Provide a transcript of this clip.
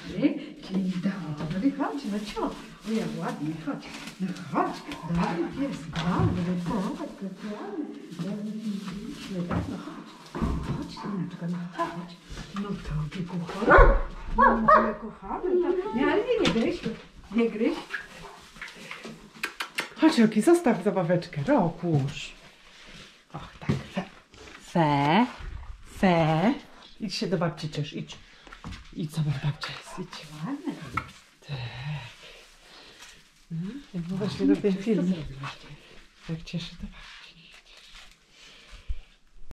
Dzień dobry, chodź, no cio. O jak ładnie, chodź. No chodź, dobry pies, dobry, tak, specjalny. Dobry pies, tak, no chodź. Chodź, syneczka, no chodź. No tobie kochamy. No moje kochamy, tak. Nie, ale nie gryź, nie gryź. Chodź, Roki, zostaw zabaweczkę. Rokusz. Och, tak, fe. Idź się do babci ciesz, idź. Idź, zobacz, babcia jest, idź. Ładne to jest. Tak. No, jak właśnie robię film. Tak cieszę to babcia.